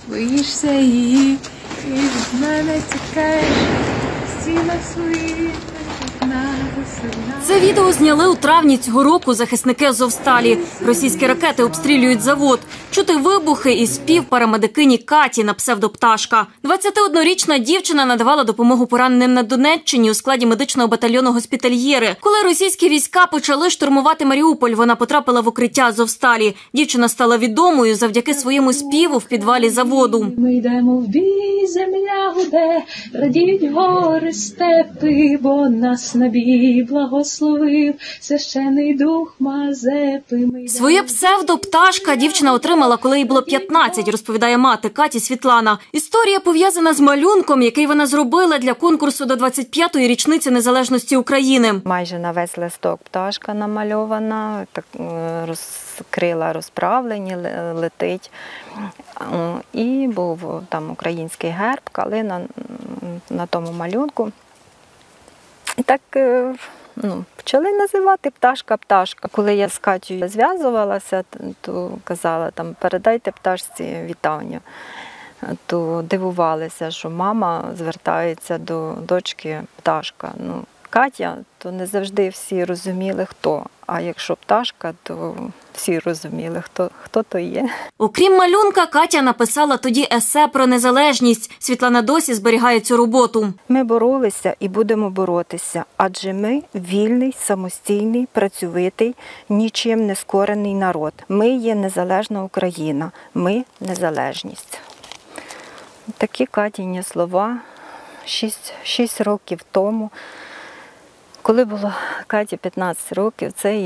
Боїшся її, і від мене тікаєш, стіна свої. Це відео зняли у травні цього року захисники «Азовсталі». Російські ракети обстрілюють завод. Чути вибухи і спів парамедикині Каті на псевдо «Пташка». 21-річна дівчина надавала допомогу пораненим на Донеччині у складі медичного батальйону «Госпітальєри». Коли російські війська почали штурмувати Маріуполь, вона потрапила в укриття «Азовсталі». Дівчина стала відомою завдяки своєму співу в підвалі заводу. Ми йдемо в бій, земля гуде, радіють гори, степи, бо нас на бій благословив священий дух Мазепи. Своє псевдо «Пташка» дівчина отримала, коли їй було 15, розповідає мати Каті Світлана. Історія пов'язана з малюнком, який вона зробила для конкурсу до 25-ї річниці незалежності України. Майже на весь листок пташка намальована, так, крила розправлені, летить. І був там український герб, калина на тому малюнку. І так почали називати «Пташка». Коли я з Катєю зв'язувалася, то казала, передайте пташці вітання. То дивувалися, що мама звертається до дочки «Пташка». Катя, то не завжди всі розуміли, хто. А якщо «Пташка», то всі розуміли, хто то є. Окрім малюнка, Катя написала тоді есе про незалежність. Світлана досі зберігає цю роботу. Ми боролися і будемо боротися, адже ми вільний, самостійний, працьовитий, нічим не скорений народ. Ми є незалежна Україна, ми – незалежність. Такі Катіні слова 6 років тому. Коли було Каті 15 років, це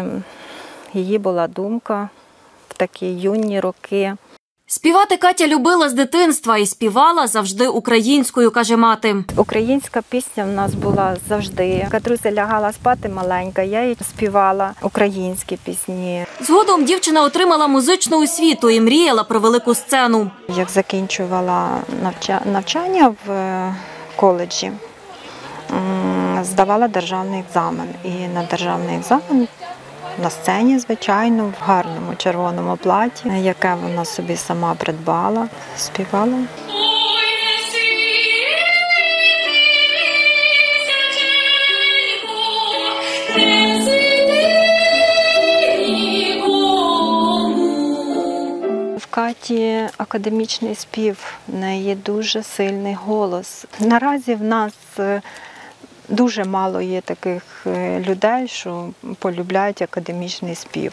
її була думка в такі юні роки. Співати Катя любила з дитинства і співала завжди українською, каже мати. Українська пісня в нас була завжди. Катруся лягала спати маленька, я їй співала українські пісні. Згодом дівчина отримала музичну освіту і мріяла про велику сцену. Як закінчувала навчання в коледжі, здавала державний екзамен. І на державний екзамен на сцені, звичайно, в гарному червоному платі, яке вона собі сама придбала, співала. В Каті академічний спів, в неї дуже сильний голос. Наразі в нас дуже мало є таких людей, що полюбляють академічний спів.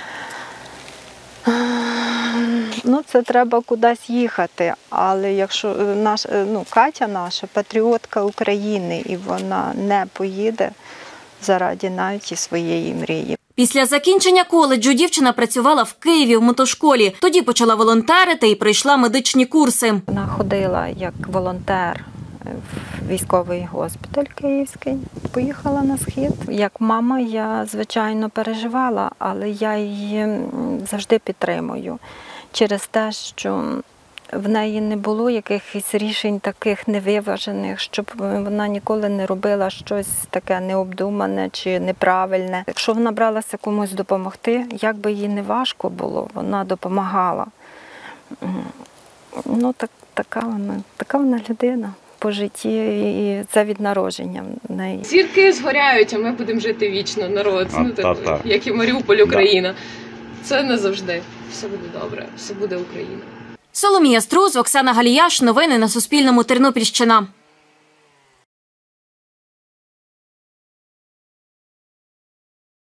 Це треба кудись їхати, але якщо Катя наша патріотка України, і вона не поїде заради навіть і своєї мрії. Після закінчення коледжу дівчина працювала в Києві в мотошколі. Тоді почала волонтерити і пройшла медичні курси. Вона ходила як волонтер в військовий госпіталь київський, поїхала на схід. Як мама я, звичайно, переживала, але я її завжди підтримую. Через те, що в неї не було якихось рішень таких невиважених, щоб вона ніколи не робила щось таке необдумане чи неправильне. Якщо вона бралася комусь допомогти, як би їй не важко було, вона допомагала. Така вона людина по житті, і це від народження в неї. Зірки згоряють, а ми будемо жити вічно, народ, як і Маріуполь, Україна. Це не завжди. Все буде добре, все буде Україна. Соломія Струз, Оксана Галіяш. Новини на Суспільному. Тернопільщина.